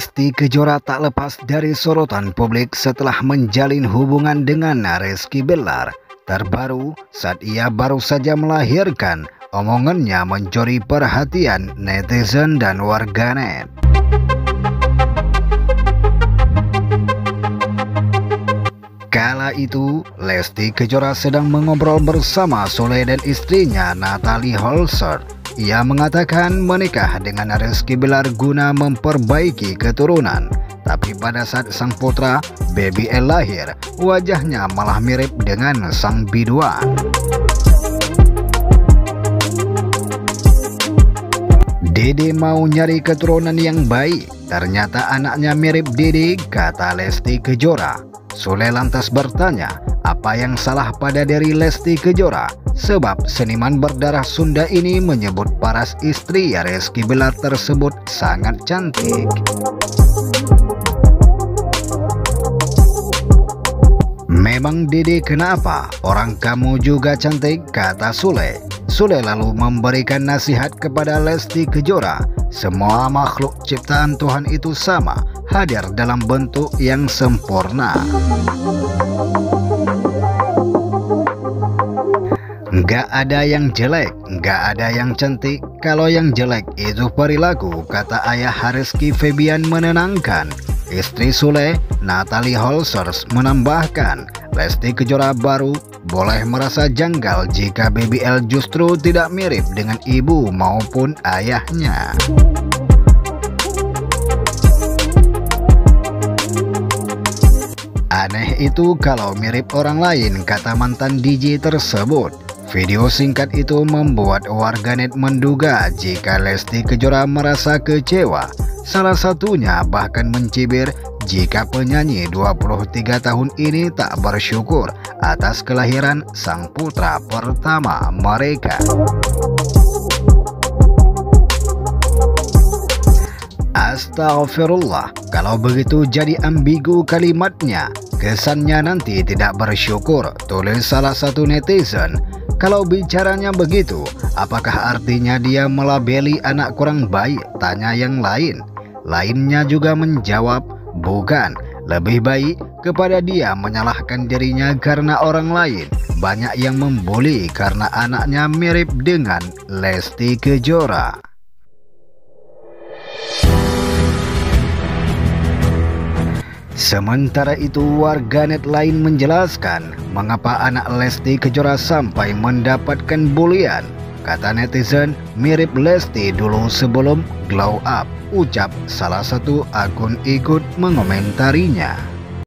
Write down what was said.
Lesti Kejora tak lepas dari sorotan publik setelah menjalin hubungan dengan Rizky Bilar. Terbaru saat ia baru saja melahirkan, omongannya mencuri perhatian netizen dan warganet. Kala itu, Lesti Kejora sedang mengobrol bersama Sule dan istrinya Natalie Holzer. Ia mengatakan menikah dengan Rizky Bilar guna memperbaiki keturunan. Tapi pada saat sang putra, Baby L lahir, wajahnya malah mirip dengan sang biduan. Dede mau nyari keturunan yang baik, ternyata anaknya mirip Dede, kata Lesti Kejora. Sule lantas bertanya, apa yang salah pada diri Lesti Kejora? Sebab seniman berdarah Sunda ini menyebut paras istri Rizky Bilar tersebut sangat cantik. Memang Dede kenapa? Orang kamu juga cantik, kata Sule. Sule lalu memberikan nasihat kepada Lesti Kejora. Semua makhluk ciptaan Tuhan itu sama, hadir dalam bentuk yang sempurna. Nggak ada yang jelek, nggak ada yang cantik. Kalau yang jelek itu perilaku, kata ayah Rizky Febian menenangkan. Istri Sule, Natalie Holzer, menambahkan, Lesti Kejora baru boleh merasa janggal jika Baby L justru tidak mirip dengan ibu maupun ayahnya. Aneh itu kalau mirip orang lain, kata mantan DJ tersebut. Video singkat itu membuat warganet menduga jika Lesti Kejora merasa kecewa. Salah satunya bahkan mencibir jika penyanyi 23 tahun ini tak bersyukur atas kelahiran sang putra pertama mereka. Astagfirullah, kalau begitu jadi ambigu kalimatnya. Kesannya nanti tidak bersyukur, tulis salah satu netizen. Kalau bicaranya begitu, apakah artinya dia melabeli anak kurang baik? Tanya yang lain. Lainnya juga menjawab, bukan. Lebih baik kepada dia menyalahkan dirinya karena orang lain. Banyak yang membuli karena anaknya mirip dengan Lesti Kejora. Sementara itu, warganet lain menjelaskan mengapa anak Lesti Kejora sampai mendapatkan bulian. Kata netizen, mirip Lesti dulu sebelum glow up, ucap salah satu akun ikut mengomentarinya.